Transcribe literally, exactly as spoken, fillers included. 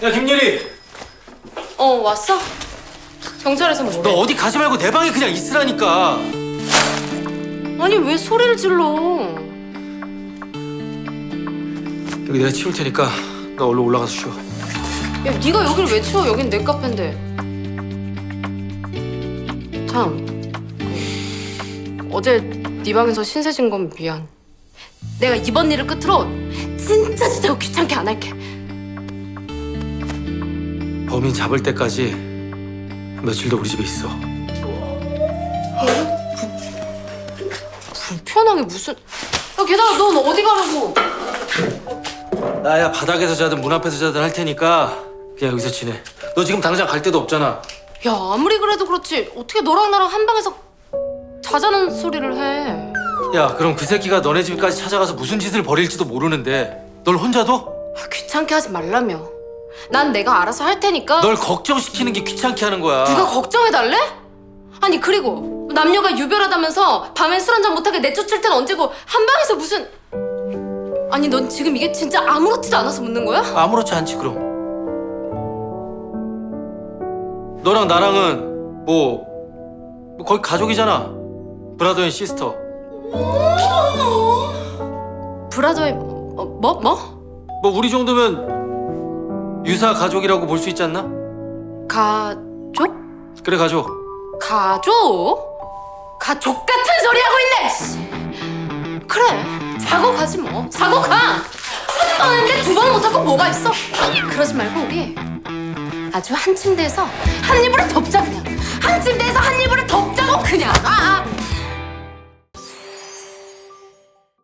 야, 김예리! 어, 왔어? 경찰에서 뭐래? 너 어디 가지 말고 내 방에 그냥 있으라니까. 아니, 왜 소리를 질러? 여기 내가 치울 테니까 너 얼른 올라가서 쉬어. 야, 네가 여기를 왜 치워? 여긴 내 카페인데. 참, 그, 어제 네 방에서 신세 진 건 미안. 내가 이번 일을 끝으로 진짜 진짜 귀찮게 안 할게. 범인 잡을 때까지 며칠 더 우리 집에 있어. 불편하게 무슨... 야, 게다가 넌 어디 가려고? 나야 바닥에서 자든 문 앞에서 자든 할 테니까 그냥 여기서 지내. 너 지금 당장 갈 데도 없잖아. 야, 아무리 그래도 그렇지 어떻게 너랑 나랑 한 방에서 자자는 소리를 해. 야, 그럼 그 새끼가 너네 집까지 찾아가서 무슨 짓을 벌일지도 모르는데 널 혼자 둬? 아, 귀찮게 하지 말라며. 난 내가 알아서 할 테니까. 널 걱정시키는 게 귀찮게 하는 거야. 누가 걱정해달래? 아니, 그리고 남녀가 유별하다면서 밤엔 술 한잔 못하게 내쫓을 땐 언제고 한 방에서 무슨... 아니, 넌 지금 이게 진짜 아무렇지도 않아서 묻는 거야? 아무렇지 않지 그럼. 너랑 나랑은 뭐, 뭐 거의 가족이잖아. 브라더 앤 시스터. 브라더의... 어, 뭐? 뭐? 뭐 우리 정도면 유사 가족이라고 볼 수 있지 않나? 가족? 그래, 가족. 가족? 가족 같은 소리 하고 있네! 씨. 그래, 자고 가지 뭐. 자고 가! 한 번 했는데 두 번은 못하고 뭐가 있어? 그러지 말고 우리 아주 한 침대에서 한 이불을 덮자 그냥. 한 침대에서 한 이불을 덮자고 그냥. 아, 아.